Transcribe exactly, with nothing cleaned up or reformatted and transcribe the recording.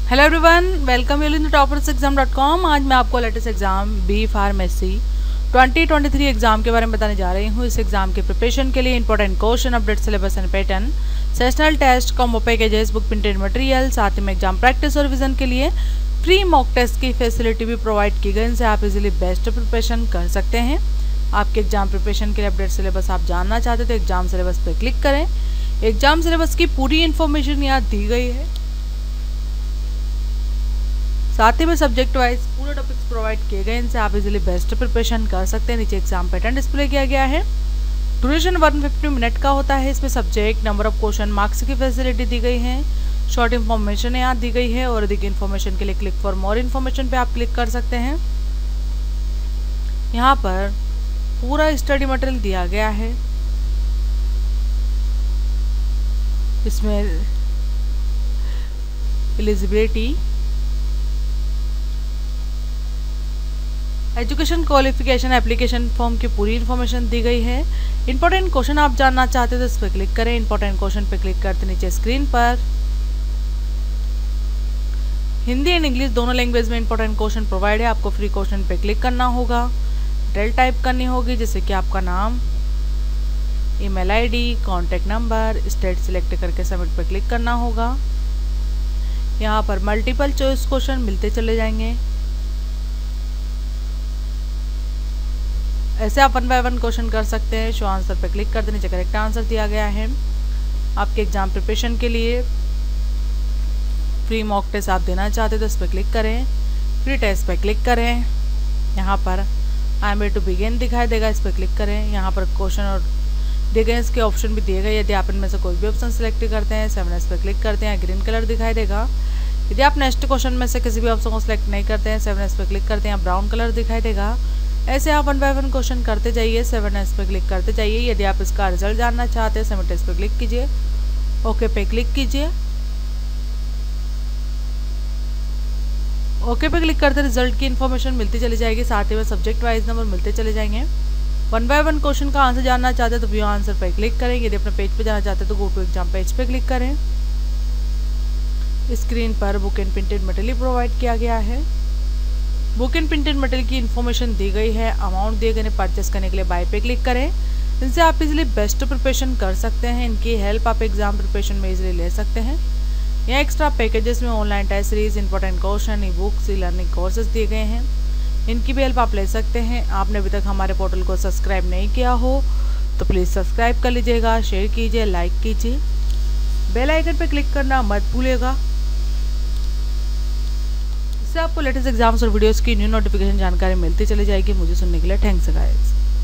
Hello everyone, welcome you in toppers exam dot com. आज मैं आपको latest exam B pharmacy twenty twenty three exam के बारे में बताने जा रही हूँ। इस एग्जाम के प्रिपरेशन के लिए important question, update syllabus and pattern, sessional test, combo packages, book printed material, साथ ही में एग्जाम प्रैक्टिस और रिवीजन के लिए फ्री मॉक टेस्ट की फैसिलिटी भी प्रोवाइड की गई। इनसे आप इजीली बेस्ट प्रिपरेशन कर सकते हैं। आपके एग्जाम प्रिपरेशन के लिए अपडेट सिलेबस आप जानना चाहते तो एग्जाम सिलेबस पर क्लिक करें। एग्जाम सिलेबस की पूरी इन्फॉर्मेशन यहाँ दी गई है, साथ ही में सब्जेक्ट वाइज पूरे टॉपिक्स प्रोवाइड किए गए। इनसे आप इजीली बेस्ट प्रिपरेशन कर सकते हैं। नीचे एग्जाम पैटर्न डिस्प्ले किया गया है। ड्यूरेशन एक सौ पचास मिनट का होता है। इसमें subject, number of question, marks की फैसिलिटी दी गई है। शॉर्ट इन्फॉर्मेशन यहाँ दी गई है और अधिक इन्फॉर्मेशन के लिए क्लिक फॉर मोर इन्फॉर्मेशन पे आप क्लिक कर सकते हैं। यहाँ पर पूरा स्टडी मटेरियल दिया गया है। इसमें eligibility, education qualification, application form की पूरी इन्फॉर्मेशन दी गई है। इंपॉर्टेंट क्वेश्चन आप जानना चाहते हो तो इस पर क्लिक करें। इंपॉर्टेंट क्वेश्चन पे क्लिक करते नीचे स्क्रीन पर हिंदी एंड इंग्लिश दोनों लैंग्वेज में इंपॉर्टेंट क्वेश्चन प्रोवाइड है। आपको फ्री क्वेश्चन पे क्लिक करना होगा, डिटेल टाइप करनी होगी जैसे कि आपका नाम, email ID, contact number, state select करके सबमिट पे क्लिक करना होगा। यहाँ पर मल्टीपल चॉइस क्वेश्चन मिलते चले जाएंगे। ऐसे आप वन बाय वन क्वेश्चन कर सकते हैं। शो आंसर पे क्लिक कर दें, नीचे करेक्ट आंसर दिया गया है। आपके एग्जाम प्रिपरेशन के लिए फ्री मॉक टेस्ट आप देना चाहते हैं तो इस पर क्लिक करें। फ्री टेस्ट पे क्लिक करें। यहाँ पर I am ready to begin दिखाई देगा, इस पर क्लिक करें। यहाँ पर क्वेश्चन और दिए गए इसके ऑप्शन भी दिए गए। यदि आप इनमें से कोई भी ऑप्शन सेलेक्ट करते हैं, सेवन एस पे क्लिक करते हैं, ग्रीन कलर दिखाई देगा। यदि आप नेक्स्ट क्वेश्चन में से किसी भी ऑप्शन को सिलेक्ट नहीं करते हैं, सेवन एस पे क्लिक करते हैं, ब्राउन कलर दिखाई देगा। ऐसे आप वन बाय वन क्वेश्चन करते जाइए, सेवन एस पे क्लिक करते जाइए। यदि आप इसका रिजल्ट जानना चाहते हैं, सबमिट एस पे क्लिक कीजिए, ओके पे क्लिक कीजिए। ओके पे क्लिक करते रिजल्ट की इन्फॉर्मेशन मिलती चली जाएगी, साथ ही में सब्जेक्ट वाइज नंबर मिलते चले जाएंगे। वन बाय वन क्वेश्चन का आंसर जानना चाहते हैं तो व्यू आंसर पे क्लिक करें। यदि अपने पेज पे जाना चाहते हैं तो गो टू एग्जाम पेज पे क्लिक करें। स्क्रीन पर book and printed material provide किया गया है। बुक एंड प्रिंटेड मटेरियल की इन्फॉर्मेशन दी गई है। अमाउंट दिए गए, परचेस करने के लिए बाय पे क्लिक करें। इनसे आप इजीली बेस्ट प्रिपरेशन कर सकते हैं। इनकी हेल्प आप एग्जाम प्रिपरेशन में इजीली ले सकते हैं। यहाँ एक्स्ट्रा पैकेजेस में online test series, important question, e books, e learning courses दिए गए हैं। इनकी भी हेल्प आप ले सकते हैं। आपने अभी तक हमारे पोर्टल को सब्सक्राइब नहीं किया हो तो प्लीज़ सब्सक्राइब कर लीजिएगा, शेयर कीजिए, लाइक कीजिए, बेल आइकन पर क्लिक करना मत भूलिएगा। इससे आपको लेटेस्ट एग्जाम्स और वीडियोस की न्यू नोटिफिकेशन जानकारी मिलती चली जाएगी। मुझे सुनने के लिए थैंक्स गाइस।